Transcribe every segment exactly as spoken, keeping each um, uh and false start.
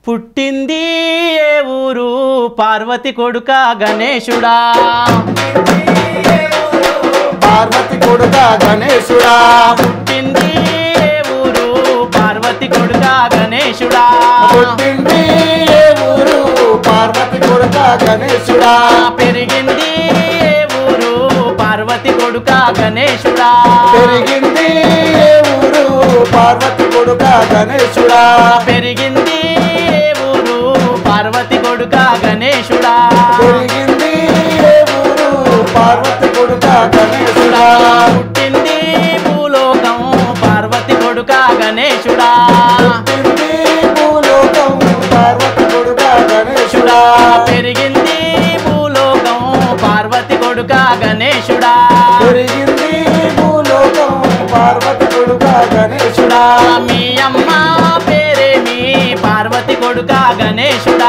పుట్టింది ఏ ఊరు పార్వతి కొడుక గణేశుడా పార్వతి కొడుక గణేశుడా పుట్టింది ఏ ఊరు పార్వతి కొడుక గణేశుడా పుట్టింది ఏ ఊరు పార్వతి కొడుక గణేశుడా పెరిగింది ఏ ఊరు పార్వతి కొడుక గణేశుడా పెరిగింది ఏ ఊరు పార్వతి కొడుక గణేశుడా పెరిగింది ఏ ఊరు పార్వతి కొడుక గణేశుడా పెరిగింది ఏ ఊరు పార్వతి కొడుక గణేశుడా పుట్టింది భూలోకం పార్వతి కొడుక గణేశుడా పుట్టింది భూలోకం పార్వతి కొడుక గణేశుడా పెరిగింది భూలోకం పార్వతి కొడుక గణేశుడా పెరిగింది భూలోకం పార్వతి కొడుక గణేశుడా మీ అమ్మ పేరేమి పార్వతి కొడుక గణేశుడా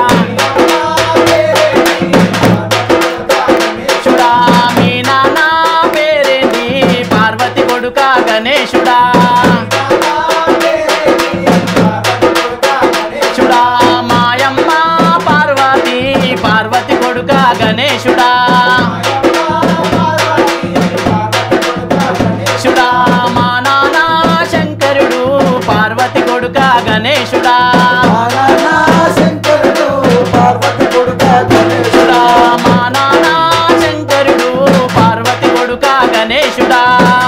చూడా మీ నాన్న పేరేంటి పార్వతి కొడుక గణేశుడా చూడా మాయమ్మ పార్వతి పార్వతి కొడుక గణేశుడా చూడా మా నాన్న శంకరుడు పార్వతి కొడుక గణేశుడా శంకరుడు పార్వతి కొడుక చూడా మా నాన్న శంకరుడు పార్వతి కొడుక గణేశుడా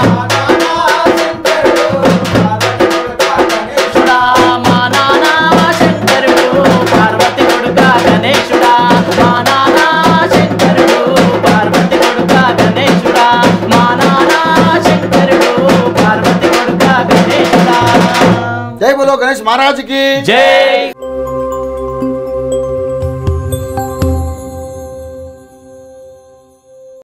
చూడా మా నాన్న శంకరుడు పార్వతి కొడుక గణేశుడా మా నాన్న శంకరుడు పార్వతి కొడుక గణేశుడా మా నాన్న శంకరుడు పార్వతి కొడుక గణేశుడా జై బోలో గణేష్ महाराज की జై